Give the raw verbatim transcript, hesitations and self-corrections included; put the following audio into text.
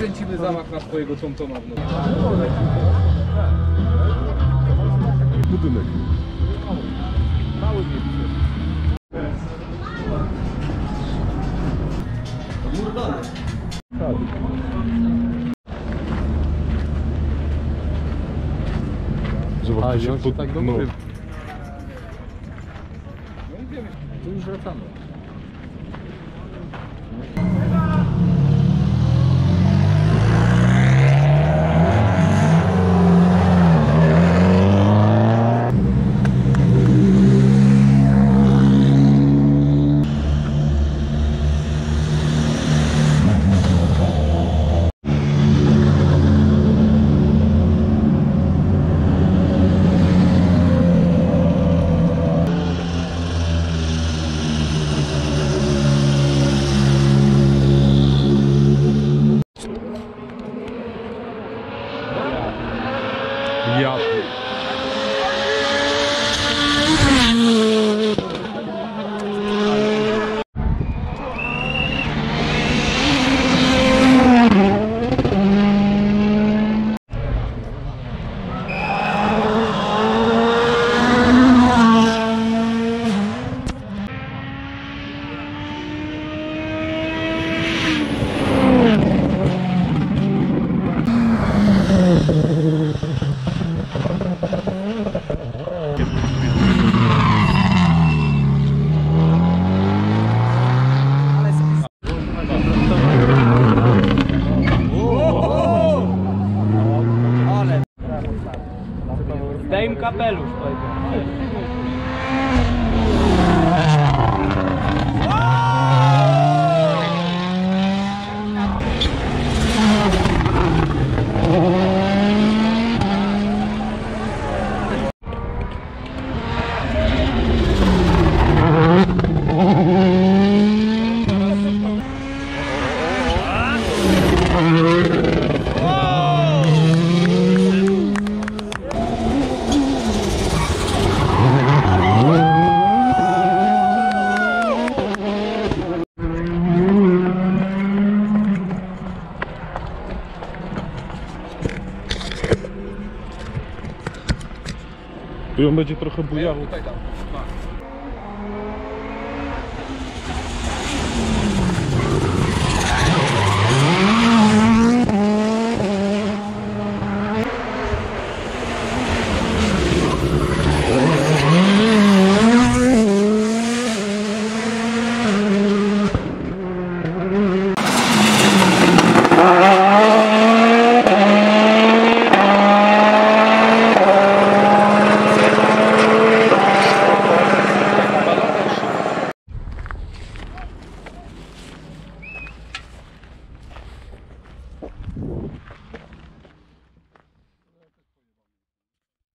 kręcimy zamach na twojego Tomtoma w nocy. Budynek. Mały miejsce. Murdany. Tak. Zobacz, A, tu i on się pod- tak do no. góry. No i wiemy, tu już wracamy. Ja. Daj im kapelusz, Tu ją będzie trochę bujało. Tutaj tam.